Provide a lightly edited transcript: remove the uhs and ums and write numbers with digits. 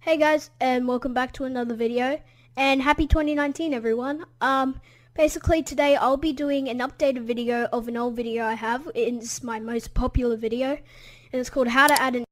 Hey guys, and welcome back to another video, and happy 2019 everyone. Basically today I'll be doing an updated video of an old video I have. It's my most popular video, and it's called How to Add an